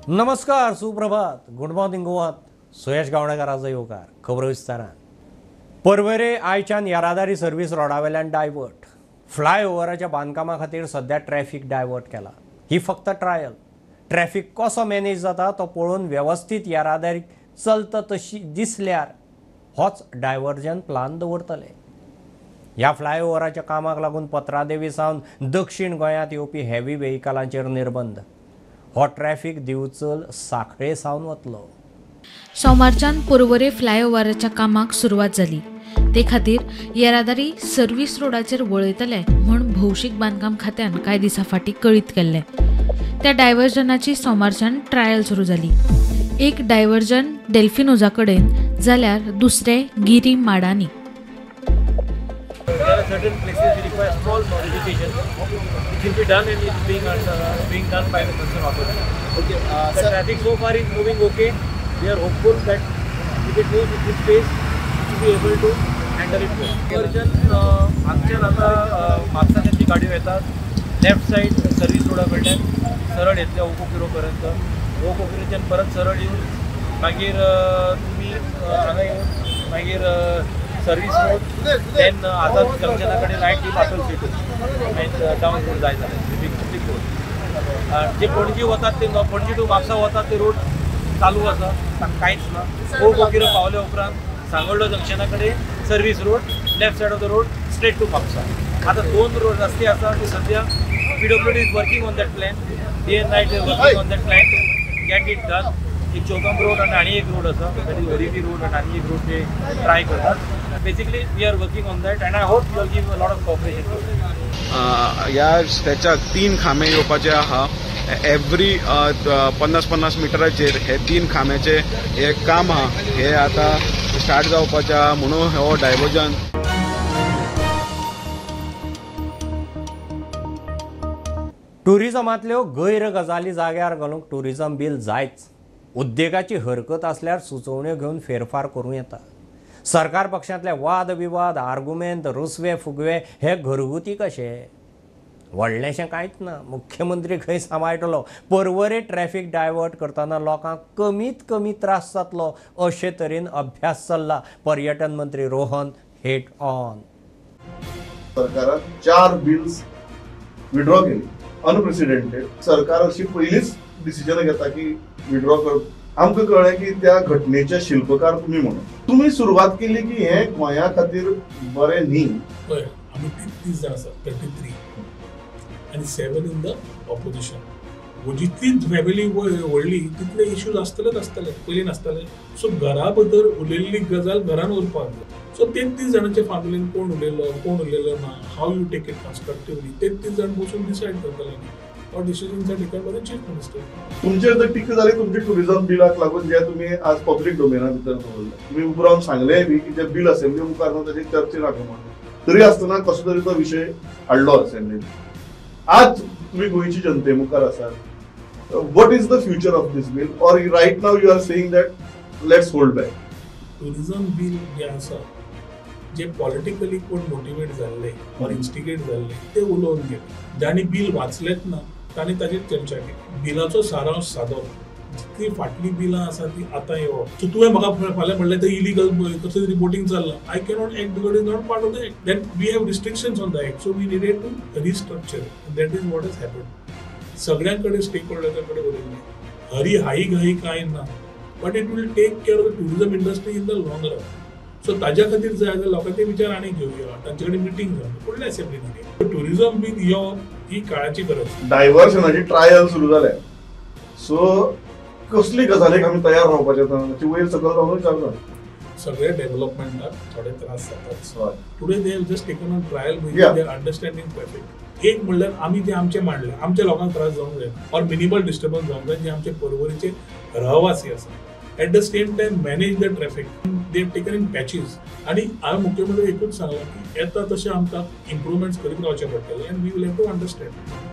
नमस्कार, सुप्रभात, good morning गोवात. सुयश गावणेकाराचो येवकार. खबरो विस्तारान. परवरे आयच्यान येरादारी सर्व्हिस रोडावेल्यान डायवर्ट. फ्लायओव्हराच्या बांदकामा खातीर सध्या ट्रॅफिक डायवर्ट केला. ही फक्त ट्रायल. ट्रॅफिक कसो मॅनेज जाता तो पळोवन व्यवस्थीत येरादारी चलता तशी दिसल्यार होच डायव्हर्जन प्लान दवरतले. ह्या फ्लायओव्हराच्या कामाक लागून पत्रादेवी सावन दक्षिण गोंयांत येवपी हेवी व्हेइकलांचेर निर्बंध. हो ट्रॅफिक दिवचल साखळे सावन वतलो. सोमारच्यान पर्वरे फ्लायओव्हराच्या कामाक सुरवात जाली. ते खातीर येरादारी सर्व्हिस रोडाचेर वळयतले म्हूण भौशीक बांदकाम खात्यान कांय दिसा फाटीं कळीत केल्लें. त्या डायव्हर्जनाची सोमारच्यान ट्रायल सुरू जाली. एक डायव्हर्जन डेल्फिनोजा कडेन जाल्यार दुसरें गिरी माडांनी. There are certain places that require small modification. It will be done and it's being done by the concerned authority. Okay. The traffic so far is moving okay. We are hopeful that if it moves with this pace, we will be able to handle it well. Conversion आमच्यान आता म्हापसा त्यांची गाडयो येतात. Left side service रोडा कडल्यान सरळ येतल्या ओकोकिरो पर्यंत. ओकोकिरोच्यान परत सरळ येवन मागीर तुमी हांगा येवन मागीर सर्व्हिस रोड देन आझाद जंक्शना कडेन रायट ती पातळ सीट आनी डावन रोड जाय जालें बिग रोड. जे पणजी वतात ते पणजी टू म्हापसा वतात ते रोड चालू आसा, कांयच ना. ओकोकिरो पावले उपरांत सांगोळडो जंक्शना कडेन service road, left side of the road straight to Mapusa. आतां दोन रोड रस्ते आसा ते सद्या PWD is working on that plan. Day and night working on that plan to get it done. एक चौगम रोड आणि एक रोड आसा दॅट इज हरिटी रोड आणि एक रोड ते ट्राय करतात. Basically, we are working on that, and I hope you will give a lot of cooperation. या स्ट्रेचाक 3 खांबे येवपाचे आहा. एवरी 50-50 मिटराचेर हे 3 खांब्याचे हे काम आहा. हे आता स्टार्ट जावपाचे आहा म्हणून हो डायव्हर्जन. टुरिझमांतल्यो गैर गजाली जाग्यार घालूंक टुरिझम बील जायच. उद्देगाची हरकत आसल्यार सुचोवण्यो घेवन फेरफार करूं येता. सरकार पक्षांतले वाद विवाद, आर्ग्युमेंट, रुसवे फुगवे हे घरगुती कशे? व्हडलेशें कांयच ना. मुख्यमंत्री खंय सांबाळटलो. परवरे ट्रॅफिक डायवर्ट करतना लोकांक कमीत कमी त्रास जातलो अशे तरेन अभ्यास चल्ला. पर्यटन मंत्री रोहन हेट ऑन. सरकारान 4 बिल्स विड्रॉ केली अनप्रेसिडेंटेड. सरकार अशी पहिलीच डिसिजन घेता की विड्रॉ कर. आमकां कळ्ळें की त्या घटनेचे शिल्पकार तुम्ही म्हणून तुम्ही सुरवात केली की हे गोंया खातीर बरें न्ही. पळय आमी 33 जाण आसात, 33 आनी 7 इन द ऑपोजिशन. जितली फॅमिली व्हडली तितले इश्यूज आसतले पयलीं नासताले. सो घरा भितर उलयल्ली गजाल घरान उरपाक जाय. सो 33 जाणांच्या फॅमिलीन कोण उलयलो ना, how you take it constructively 33 जाण बसून डिसायड करतले. Decisions taken by the chief minister. तुमचेर जर टिका जाली तुमचे टुरिझम बिलाक लागून जे तुम्ही आज पब्लीक डोमेना भितर दवरले, तुम्ही उबो रावन सांगले बी की जे बील असेंब्ली मुखार ताची चर्चे नाका म्हणून. तरी आसतना कसो तरी तो विशय हाडलो असेंब्लीन. आज तुम्ही गोंयची जनते मुखार आसात. What is the future of this bill? Or right now you are saying that let's hold back? Tourism bill जे आसा जे पॉलिटिकली कोण मोटिवेट जाल्ले ऑर इन्स्टिगेट जाल्ले ते उलोवन गेले. ज्यांनी बिल वाचलेत ना तांणी ताचेर चर्चा केली. बिलाचो सारांश सादो. जितली फाटली बिलां आसा ती आतां येवप. सो तुवें म्हाका फाल्यां म्हणलें ते इलिगल कसो रिपोर्टिंग चल्लां. I cannot act because is not part of the act. Then we have restrictions on the act. So we needed to restructure. That is what has happened. सगळ्यां कडेन स्टेक होल्डर्सां कडेन उलयलें. हरी हाई घाई कांय ना. But it will take care of the tourism industry in the long run. So ताज्या खातीर जाय जाल्यार लोकांचे विचार आनी घेवया. तांचे कडेन मिटींग जावन फुडल्या असेंब्लीन टुरिझम बील येवप ही काळाची गरज. डायव्हर्शनाची ट्रायल सुरू जाल्या. सो कसली गजालीक आमी तयार रावपाचे ताची वयर सकल रावून विचारना. सगळे डेव्हलपमेंटाक थोडे त्रास जातात. Today they have just taken on trial Yeah. They are understanding perfect. एक म्हणल्यार आमी जे आमचे मांडले आमच्या लोकांक त्रास जावंक जाय ऑर मिनिमल डिस्टर्बन्स जावंक जाय जे आमचे परवरीचे रहवासी आसा. At the same time manage the traffic. They taken in patches. आणि हांवें मुख्यमंत्री एकूच सांगला की येता तशें आमकां इम्प्रुवमेंट्स करीत रावचे पडटले and we will have to understand.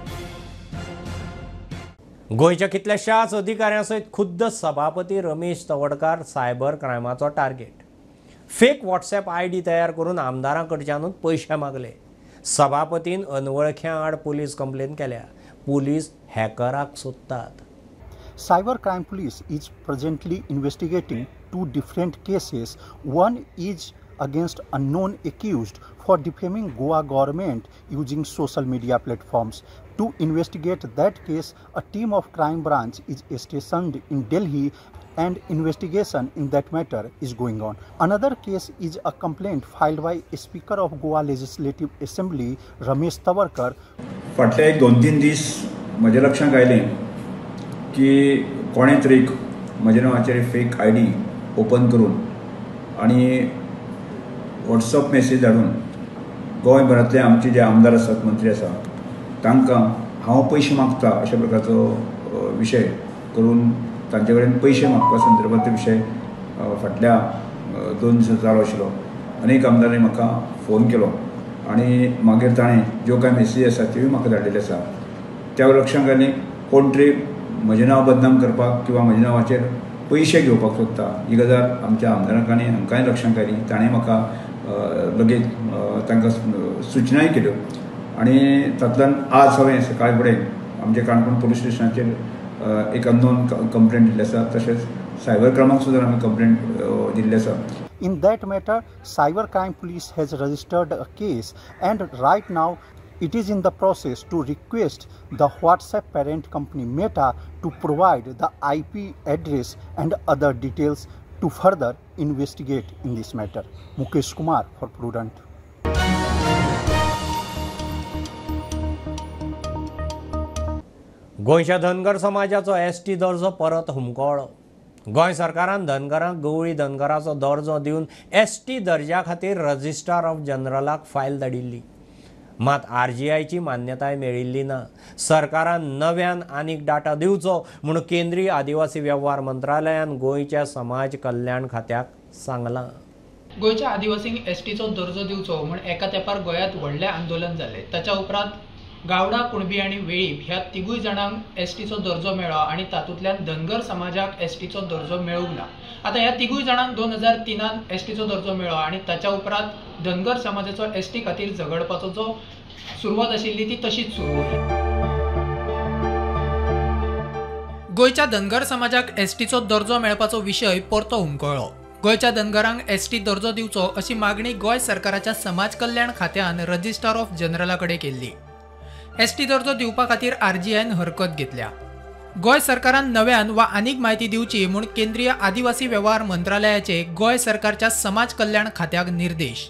गोंयच्या कितल्याशाच अधिकाऱ्यां सयत खुद्द सभापती रमेश तवडकार सायबर क्रायमाचो टार्गेट. फेक व्हॉट्सॲप ID तयार करून आमदारां कडच्यानूच पयशे मागले. सभापतीन अनवळख्यां आड पुलीस कंप्लेन केल्या. पुलीस हॅकराक सोदतात. Cybercrime Police is presently investigating 2 different cases. One is against unknown accused for defaming Goa government using social media platforms. To investigate that case, a team of crime branch is stationed in Delhi and investigation in that matter is going on. Another case is a complaint filed by Speaker of Goa Legislative Assembly Ramesh Tawarkar. फाटले 2-3 दीस म्हज्या लक्षांत आयलें की कोणे तरीक म्हज्या नांवाचेर fake ID open करून आनी WhatsApp मेसेज धाडून गोंयभरांतले आमचे जे आमदार आसात मंत्री आसा तांकां हांव पयशे मागता अशा प्रकारचो विशय करून तांचे कडेन पयशे मागपा संदर्भांतलो विशय फाटल्या 2 दिसां चालू आशिल्लो. अनेक आमदारांनी म्हाका फोन केलो आनी मागीर ताणें ज्यो कांय मेसेजी आसा त्योय म्हाका धाडिल्ल्यो आसा. त्या लक्षांत आयलें कोण तरी म्हजें नांव बदनाम करपाक किंवा म्हज्या नांवाचेर पयशे घेवपाक सोदता. ही गजाल आमच्या आमदारांक आनी हांकांय लक्षांत आयली. ताणें म्हाका लगेच तांकां सुचनाय केल्यो आनी तातूंतल्यान आज हांवें सकाळी फुडें आमच्या काणकोण पुलीस स्टेशनाचेर एक अननोन कंप्लेंट दिल्ली आसा. तशेंच सायबर क्रायमाक सुद्दां आमी कंप्लेंट दिल्ली आसा. In that matter, Cybercrime Police has registered a case and right now it is in the process to request the WhatsApp parent company Meta to provide the IP address and other details to further investigate in this matter. Mukesh Kumar for Prudent. गोंयच्या धनगर समाजाचो ST दर्जो परत हुमकळ्ळो. गोंय सरकारान धनगरांक गवळी धनगराचो दर्जो दिवन ST दर्ज्या खातीर registrar of जनरलाक फायल धाडिल्ली. मात RGIची मान्यताय मेळिल्ली ना. सरकारान नव्यान आनीक डाटा दिवचो म्हूण केंद्रीय आदिवासी वेव्हार मंत्रालयान गोंयच्या समाज कल्याण खात्याक सांगलां. गोंयच्या आदिवासींक STचो दर्जो दिवचो म्हूण एका तेंपार गोंयांत व्हडलें आंदोलन जालें. ताच्या उपरांत गावडा, कुणबी आनी वेळीप ह्या तिगूय जाणांक STचो दर्जो मेळ्ळो आनी तातूंतल्यान धनगर समाजाक STचो दर्जो मेळूंक ना. आतां ह्या तिगूय जाणांक 2003 STचो दर्जो मेळ्ळो आनी ताच्या उपरांत धनगर समाजाचो ST खातीर झगडपाचो जो सुरवात आशिल्ली ती तशीच सुरू उरली. गोंयच्या धनगर समाजाक STचो दर्जो मेळपाचो विशय परतो हुमकळ्ळो. गोंयच्या धनगरांक ST दर्जो दिवचो अशी मागणी गोंय सरकाराच्या समाज कल्याण खात्यान रजिस्ट्रार ऑफ जनरला कडेन केल्ली. ST दर्जो दिवपा खातीर RGIन हरकत घेतल्या. गोंय सरकारान नव्यान वा आनीक म्हायती दिवची म्हूण केंद्रीय आदिवासी वेव्हार मंत्रालयाचे गोंय सरकारच्या समाज कल्याण खात्याक निर्देश.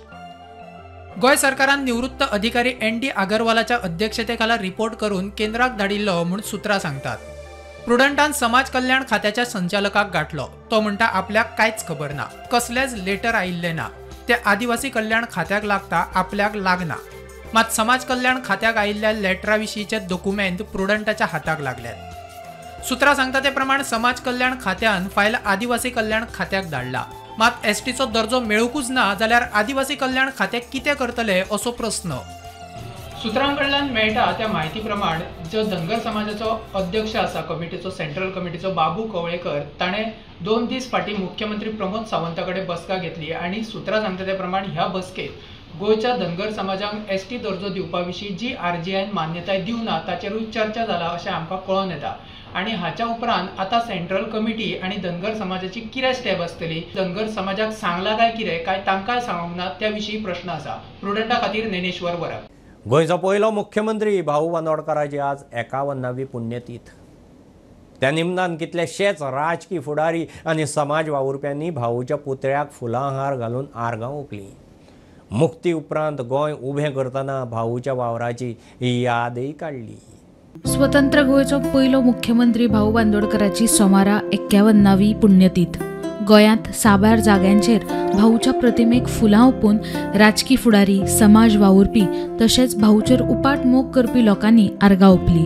गोंय सरकारान निवृत्त अधिकारी ND अगरवालाच्या अध्यक्षतेखाला रिपोर्ट करून केंद्राक धाडिल्लो म्हूण सुत्रां सांगतात. प्रुडंटान समाज कल्याण खात्याच्या संचालकाक गाठलो. तो म्हणटा आपल्याक कांयच खबर ना, कसलेच लेटर आयिल्ले ना. ते आदिवासी कल्याण खात्याक लागता, आपल्याक लागना. मात समाज कल्याण खात्याक आयिल्ल्या लेटरा विशींचे डॉक्युमेंट प्रुडंटाच्या हाताक लागल्यात. सुत्रां सांगता ते प्रमाण समाज कल्याण खात्यान फायल आदिवासी कल्याण खात्याक धाडला. मात STचो दर्जो मेळूकूच ना जाल्यार आदिवासी कल्याण खाते कितें करतले असो प्रस्न. सुत्रां कडल्यान मेळटा त्या म्हायती प्रमाण जो धनगर समाजाचो अध्यक्ष आसा कमिटीचो, सेंट्रल कमिटीचो बाबू कवळेकर, ताणें 2 दीस फाटीं मुख्यमंत्री प्रमोद सावंता कडेन बसका घेतली आनी सुत्रां सांगता ते प्रमाण ह्या बसकेत गोंयच्या धनगर समाजाक ST दर्जो दिवपा विशीं जी RGIन मान्यताय दिवना ताचेरूय चर्चा जाला अशें आमकां कळोन येता. आनी हाच्या उपरांत आतां सेंट्रल कमिटी आनी धनगर समाजाची कितें स्टेप आसतली, धनगर समाजाक सांगला काय कितें काय तांकांय सांगूंक ना त्या विशीं प्रश्न आसा. प्रुडंटा खातीर ज्ञानेश्वर वरक. गोंयचो पयलो मुख्यमंत्री भाऊ बांदोडकराची आज 51वी पुण्यतीथ. त्या निमतान कितलेशेच राजकीय फुडारी आनी समाज वावुरप्यांनी भाऊच्या पुतळ्याक फुलां हार घालून आर्गां ओंपली. मुक्ती उपरांत गोंय उबें करतना भाऊच्या वावराची यादय काडली. स्वतंत्र गोंयचो पयलो मुख्यमंत्री भाऊ बांदोडकराची सोमारा 51वी पुण्यतीथ. गोंयांत साबार जाग्यांचेर भाऊच्या प्रतिमेक फुलां ओंपून राजकी फुडारी, समाज वावुरपी तशेंच भाऊचेर उपाट मोग करपी लोकांनी आर्गां ओंपली.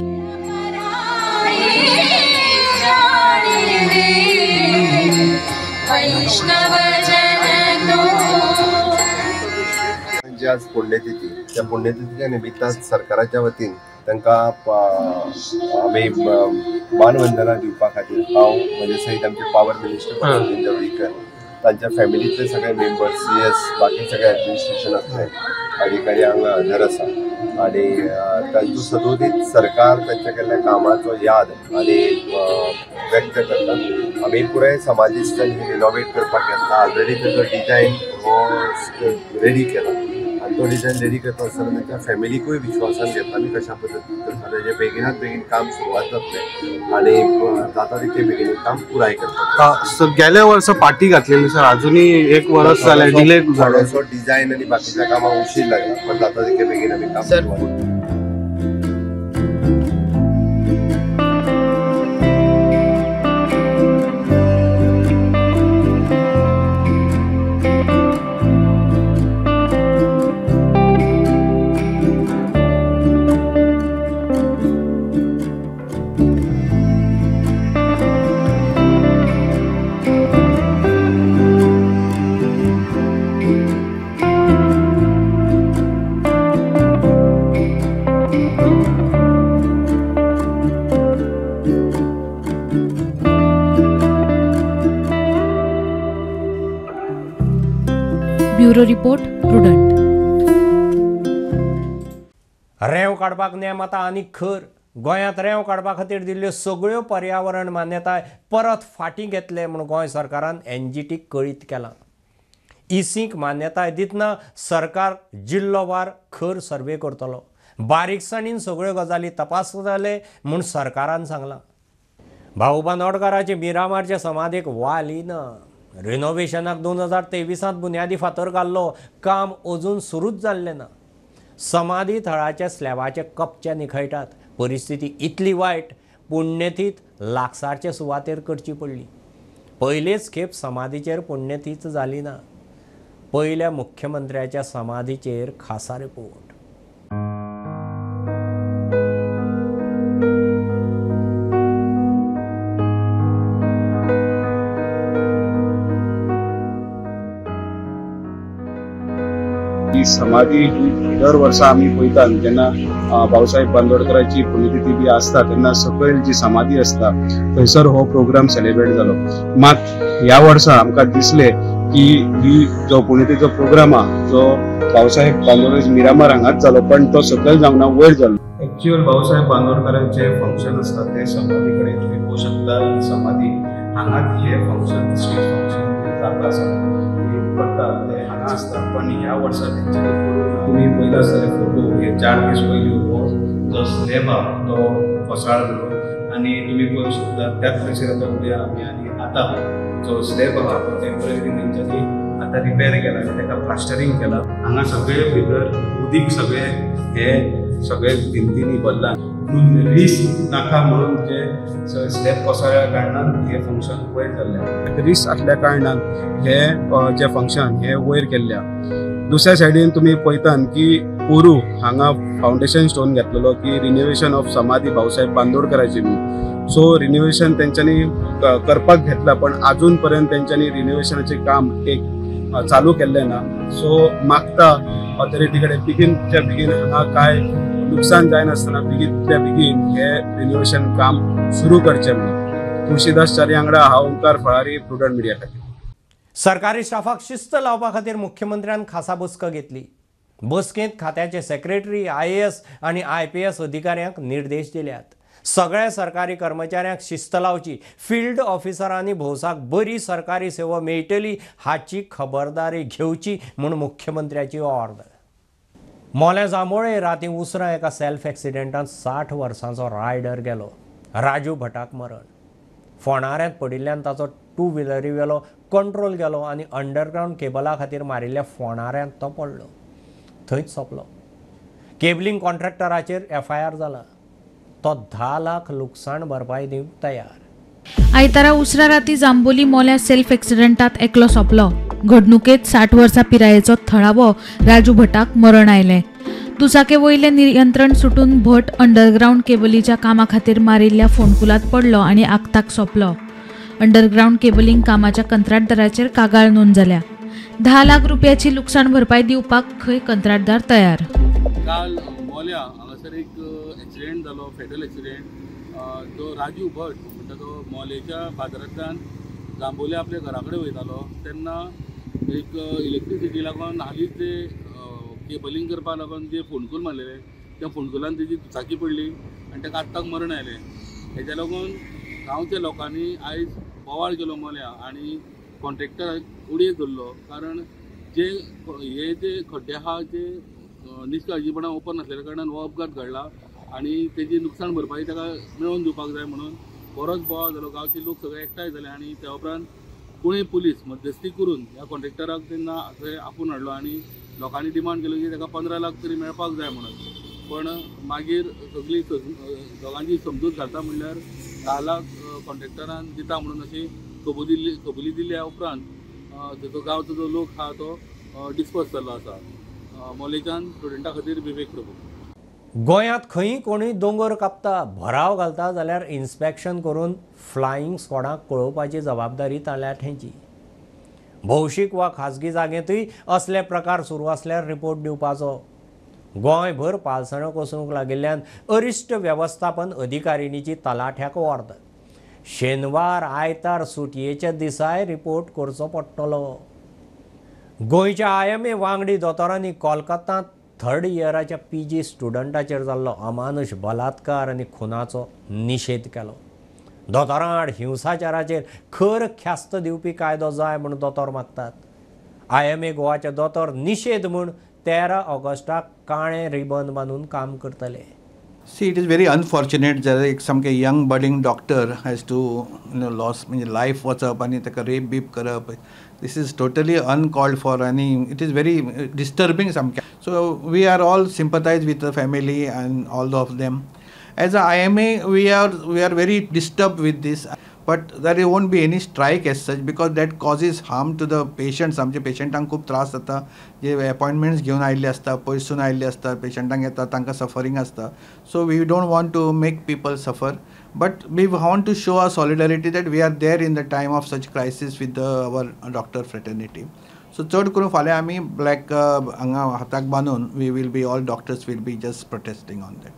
आज पुण्यतिथी, त्या पुण्यतिथीच्या निमित्तान सरकाराच्या वतीन तांकां आमी मानवंदना दिवपा खातीर हांव म्हजे सयत आमचे पावर मिनिस्टर दवळीकर, तांच्या फॅमिलीतले सगळे मेंबर्स, CS, बाकी सगळे ॲडमिनिस्ट्रेशनांतले अधिकारी हांगा हजर आसा आनी तांचो सदोदीत सरकार तांच्या केल्ल्या कामाचो याद आनी व्यक्त करता. आमी पुराय समाधीस्थान रिनोवेट करपाक घेतला. ऑलरेडी तेजो डिजायन हो रेडी केला आनी तो डिजायन रेडी करता आसतना तांच्या फॅमिलीकूय विश्वासान घेतला आमी कशा पद्दतीन करता. तेजें बेगिनात बेगीन काम सुरवात जातलें आनी जाता तितले बेगीन काम पुराय करता. सर गेल्या वर्सा पाटी घातलेली सर अजूनही 1 वर्स जालें डिले झालो. थोडोसो डिजायन आनी बाकीच्या कामाक उशीर लागला पण जाता तितले बेगीन आमी काम सुरवात करता. Bureau report Prudent. रेंव काडपाक नेम आतां आनीक खर. गोंयांत रेंव काडपा खातीर दिल्ल्यो सगळ्यो पर्यावरण मान्यताय परत फाटीं घेतले म्हूण गोंय सरकारान एनजीटीक कळीत केलां. इसीक मान्यताय दितना सरकार जिल्लोवार खर सर्वे करतलो. बारीकसाणीन सगळ्यो गजाली तपासतले म्हूण सरकारान सांगलां. भाऊ बांदोडकाराचे मिरामारचे समाधीक वालीना. रिनोव्हेशनाक 2023 बुन्यादी फातर घाल्लो. काम अजून सुरूच जाल्लें ना. समाधी थळाच्या स्लॅबाचे कपचे निखळटात. परिस्थिती इतली वायट पुण्यतीत लागसारचे सुवातेर करची पडली. पयलेच खेप समाधीचेर पुण्यतीत जाली ना. पयल्या मुख्यमंत्र्याच्या समाधीचेर खासा रिपोर्ट. ही समाधी ही दर वर्सा आमी पळयतात जेन्ना भाऊसाहेब बांदोडकराची पुण्यतिथी बी आसता तेन्ना सकयल जी समाधी आसता थंयसर हो प्रोग्राम सेलिब्रेट जालो. मात ह्या वर्सा आमकां दिसले की ही जो पुण्यतिथीचो प्रोग्राम आहा जो भाऊसाहेब बांदोडकर मिरामार हांगाच जालो पण तो सकयल जावना वयर जालो. एक्चुअल भाऊसाहेब बांदोडकरांचे फंक्शन आसता ते समाधी कडेन तुमी पळोवंक शकता. ही समाधी हांगाच हे फंक्शन स्टेज फंक्शन जाता आसा करता ते हांगा आसता. पण ह्या वर्सा तेंच्यांनी करून तुमी पळयता आसतले फोटो हे 4 दीस पयलीं हो जो स्लॅब आहा तो कोसळ्ळो आनी तुमी पळोवंक शकता त्याच प्लेसीर आतां उबे आमी आनी आतां जो स्लॅब आहा तो टेम्पररी तेंच्यांनी आतां रिपेर केला आनी ताका प्लास्टरींग केला. हांगा सगळे भितर उदीक सगळे हे सगळे भिंतींनी भरला. रिस्क नाका म्हणून जे स्लॅब कोसळ्ळ्या कारणान हे फंक्शन वयर जाल्लें. रिस्क आसल्या कारणान हे जे फंक्शन हे वयर केल्ल्या. दुसऱ्या सायडीन तुमी पळयतात की पोरू हांगा फावंडेशन स्टोन घेतलेलो की रिनोव्हेशन ऑफ समाधी भाऊसाहेब बांदोडकराची म्हणून. सो रिनोव्हेशन तेंच्यांनी करपाक घेतला पण अजून पर्यंत तेंच्यांनी रिनोव्हेशनाचे काम एक चालू केल्लें ना. सो मागता ऑथॉरिटी कडेन बेगीनच्या बेगीन हांगा काय नुकसान जायनासतना बेगीनच्या बेगीन हे रिनोव्हेशन काम सुरू करचें म्हणून. तुळशीदास च्यारी वांगडा हांव ओंकार फळारी, प्रुडंट मिडिया खातीर. सरकारी स्टाफाक शिस्त लावपा खातीर मुख्यमंत्र्यान खासा बसका घेतली. बसकेंत खात्याचे सेक्रेटरी, IAS आनी IPS अधिकाऱ्यांक निर्देश दिल्यात. सगळ्या सरकारी कर्मचाऱ्यांक शिस्त लावची. फील्ड ऑफिसरांनी भौसाक बरी सरकारी सेवा मेळटली हाची खबरदारी घेवची म्हूण मुख्यमंत्र्याची ऑर्डर. मोल्या जांबोळे राती उसरां एका सेल्फ एक्सिडेंटांत 60 वर्सांचो रायडर गेलो. राजू भटाक मरण. फोंडाऱ्यांत पडिल्ल्यान ताचो 2 व्हिलरी वेलो कंट्रोल गेलो आनी अंडरग्रावंड केबला खातीर मारिल्ल्या फोंडाऱ्यांत तो पडलो. थंयच सोंपलो. केबलिंग कॉन्ट्रॅक्टराचेर FIR जाला. तो 10 लाख लुकसाण भरपाई दिवंक तयार. आयतारा उसरा राती जांबोली मोल्या सेल्फ एक्सिडेंटात एकलो सोंपलो. घडणुकेत 60 वर्सां पिरायेचो थळावो राजू भटाक मरण आयलें. दुचाके वयले नियंत्रण सुटून भट अंडरग्रावंड केबलीच्या कामा खातीर मारिल्ल्या फोंडकुलात पडलो आनी आगताक सोंपलो. अंडरग्रावंड केबलिंग कामाच्या कंत्राटदाराचेर कागाळ नोंद जाल्या. 10 लाख रुपयाची लुकसाण भरपाई दिवपाक खंय कंत्राटदार तयार. काल मोल्या हांगासर एक एक्सिडेंट जालो, फेटल एक्सिडेंट. तो राजू भट म्हणटा तो मोलेच्या बाजारांतल्यान जांबोले आपल्या घरा कडेन वयतालो तेन्ना एक इलेक्ट्रिसिटी लागून हालींच ते केबलिंग करपा लागून जे फोंडकूल मारलेले त्या फोंडकुलान तेजी दुचाकी पडली आनी ताका आत्ताक मरण आयलें. हेज्या लागून गांवच्या लोकांनी आयज बोवाळ केलो मोल्या आनी कॉन्ट्रॅक्टराक उडये धरलो. कारण जे खड्डे आहा ते निश्काळजीपणान ओपन नासलेल्या कारणान हो अपघात घडला आनी तेजी नुकसाण भरपाई ताका मेळोवन दिवपाक जाय म्हणून बरोच बोवाळ जालो. गांवचे लोक सगळे एकठांय जाले आनी त्या उपरांत पुणे पुलीस मध्यस्थी करून ह्या कॉन्ट्रॅक्टराक तेन्ना थंय आपूण हाडलो आनी लोकांनी डिमांड केलो की ताका 15 लाख तरी मेळपाक जाय म्हणून. पण मागीर सगळी दोगांची समजूत घालता म्हणल्यार 10 लाख कॉन्ट्रॅक्टरान दिता म्हणून अशी कबुली दिल्या उपरांत तेजो गांवचो जो लोक आहा तो डिस्पर्स जाल्लो आसा. मोलेच्यान स्टुडंटा खातीर विवेक प्रभू. गोंयांत खंयी कोणूय दोंगर कापता भराव घालता जाल्यार इन्स्पेक्शन करून फ्लायिंग स्क्वॉडाक कळोवपाची जबाबदारी ताल्याठ्यांची. भौशीक वा खाजगी जागेंतूय असले प्रकार सुरू आसल्यार रिपोर्ट दिवपाचो. गोंयभर पालसणो कोसळूंक लागिल्ल्यान अरिश्ट वेवस्थापन अधिकारिणीची तलाठ्याक वर्द. शेनवार आयतार सुटयेच्या दिसाय रिपोर्ट करचो पडटलो. गोंयच्या IMA वांगडी दोतोरांनी कोलकातांत 3rd इयराच्या PG स्टुडंटाचेर जाल्लो अमानुश बलात्कार आनी खुनाचो निशेध केलो. दोतोरां आड हिंसाचाराचेर खर ख्यास्त दिवपी कायदो जाय म्हूण दोतोर मागतात. IMA गोवाचे दोतोर निशेध म्हूण 13 ऑगस्टाक काळे रिबन बांदून काम करतले. See, it is very unfortunate that some young budding doctor has to lost life वचप आनी ताका रेप बीप करप. This is totally uncalled for and it is very disturbing some. So we are all sympathize with the family and all of them. As a IMA, we are very disturbed with this. But there won't be any strike as such because that causes harm to the patients. आमचे पेशंटांक खूब त्रास जाता. जे appointments घेवन आयिल्ले आसता, पयसून आयिल्ले आसता, पेशंटांक येता तांकां सफरींग आसता. So we don't want to make people suffer. But we want to show a solidarity that we are there in the time of such crisis with our doctor fraternity. So चड करून फाल्यां आमी black हांगा हाताक बांदून we will be all doctors will be just protesting on that.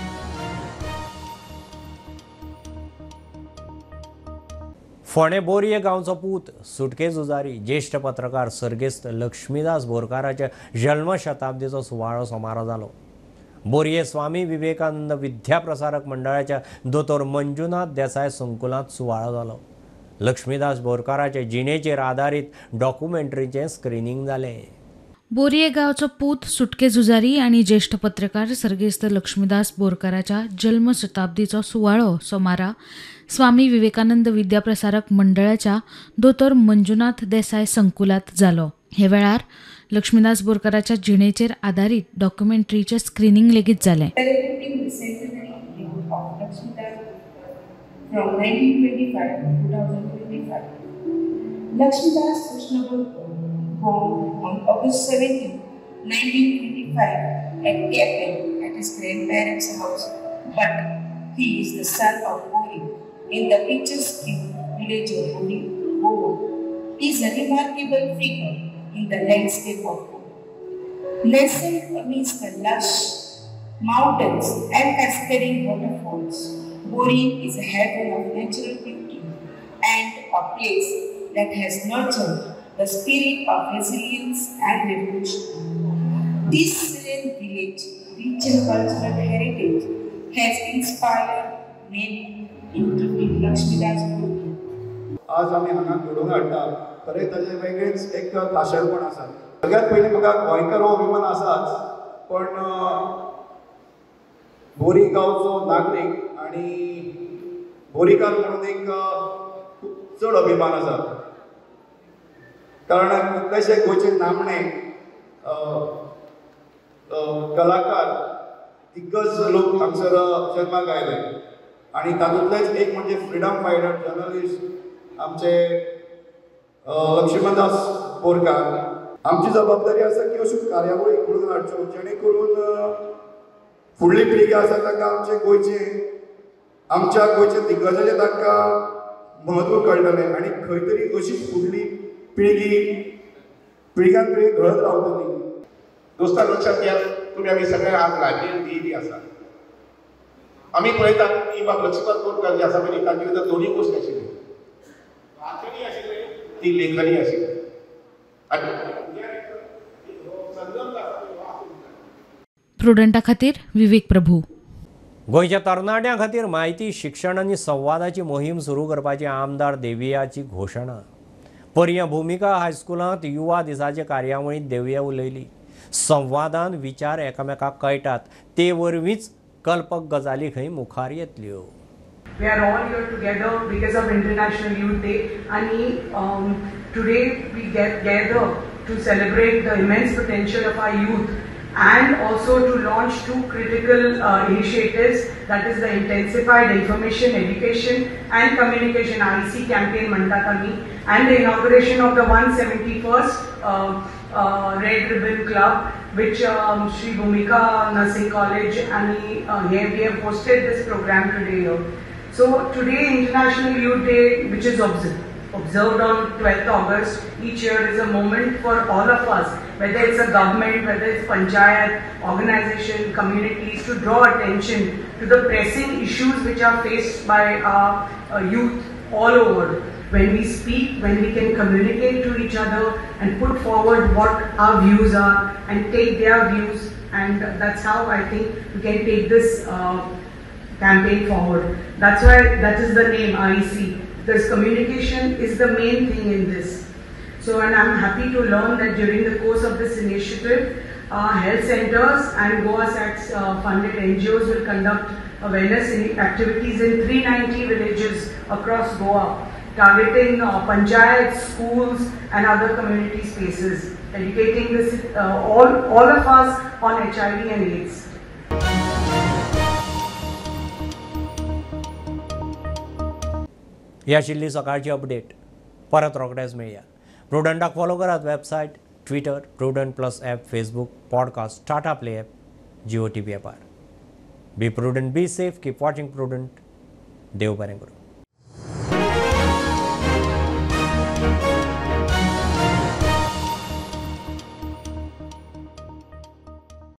फोंडे बोरये गांवचो पूत सुटके झुजारी ज्येश्ठ पत्रकार सर्गेस्त लक्ष्मीदास बोरकाराच्या जल्म शताब्दीचो सुवाळो सोमारो जालो. बोरये स्वामी विवेकानंद विद्याप्रसारक मंडळाच्या दोतोर मंजुनाथ देसाय संकुलांत सुवाळो जालो. लक्ष्मीदास बोरकाराचे जिणेचेर आदारीत डॉक्युमेंटरीचें स्क्रिनींग जालें. बोरये गांवचो पूत सुटके झुजारी आनी ज्येश्ठ पत्रकार सर्गेस्त लक्ष्मीदास बोरकाराच्या जल्म शताब्दीचो सुवाळो सोमारा स्वामी विवेकानंद विद्याप्रसारक मंडळाच्या दोतोर मंजुनाथ देसाय संकुलांत जालो. हे वेळार लक्ष्मीदास बोरकाराच्या जिणेचेर आदारीत डॉक्युमेंटरीचें स्क्रिनींग लेगीत जालें. Lakshmidas Krishna Borkar, born on August 17, 1925 at Capel at his grandparents' house, but he is the son of Bori in the picturesque village of Bori, Goa. He is a remarkable figure in the landscape of Goa. Nestled amidst the lush mountains and cascading waterfalls, Bori is a heaven of natural beauty and a place that has nurtured the spirit of resilience and revolution. This serene village, rich in cultural heritage, has inspired many, including Lakshmidas Borkar. आज आम्ही हांगा घडोवन हाडटा खरें ताजें वेगळेंच एक खाशेलपण आसा. सगळ्यात पयलीं म्हाका गोंयकार हो अभिमान आसाच, पण बोरी गांवचो नागरीक आनी बोरीकार म्हणून एक चड अभिमान आसा. कारण कितलेशे गोंयचे नामणे कलाकार दिग्गज लोक हांगसर जल्माक आयले आनी तातूंतलेच एक म्हणजे फ्रिडम फायटर जर्नलिस्ट आमचे लक्ष्मीदास बोरकार. आमची जबाबदारी आसा की अश्यो कार्यावळी घडोवन हाडच्यो जेणे करून फुडली पिळगी आसा ताका आमच्या गोंयचे दिग्गजाचे तांकां म्हत्व कळटलें आनी खंय तरी अशी फुडली पिळग्यान पिळगी घडत रावतली. दोस्तां लक्षात घ्या, तुम्ही आमी सगळे आज लायब्ररीन दिली आसा. आमी पळयतात की बाब लक्ष्मीदास बोरकार जे आसा पळय ताचे भितर दोनूय गोश्ट आशिल्ली. वाचनी आशिल्ली ती लेखनी आशिल्ली. प्रुडंटा खातीर विवेक प्रभू. गोयच्या तरणाट्यां खातीर म्हायती शिक्षण आनी संवादाची मोहीम सुरू करपाची आमदार देवियाची घोशणा. पर्या भूमिका हायस्कुलांत युवा दिसाचे कार्यावळींत देविया उलयली. संवादान विचार एकामेकाक कळटात ते वरवींच कल्पक गजाली खंय मुखार येतल्यो. We are all here together because of International Youth Day, and today we get together to celebrate the immense potential of our youth and also to launch two critical initiatives, that is the intensified information education and communication IC campaign म्हणतात आम्ही, and the inauguration of the 171st Red Ribbon Club, which Sri Bhumika Nursing College and here we have hosted this program today here. So today International Youth Day, which is observed on 12th August each year, is a moment for all of us, whether it's a government, whether it's panchayat, organization, communities, to draw attention to the pressing issues which are faced by our youth all over. When we speak, when we can communicate to each other and put forward what our views are and take their views, and that's how I think we can take this campaign forward. That's why that is the name IEC. This communication is the main thing in this. So, and I'm happy to learn that during the course of this initiative, health centers and Goa SATS funded NGOs will conduct awareness activities in 390 villages across Goa, targeting panchayats, schools and other community spaces, educating all of us on HIV and AIDS. ही आशिल्ली सकाळची update. परत रोखडेच मेळया. प्रुडंटाक follow करात. Website, Twitter, Prudent+ app, Facebook, podcast, Tata play app, Jio TV ॲपार. Be prudent, be safe, keep watching Prudent. देव बरें करूं.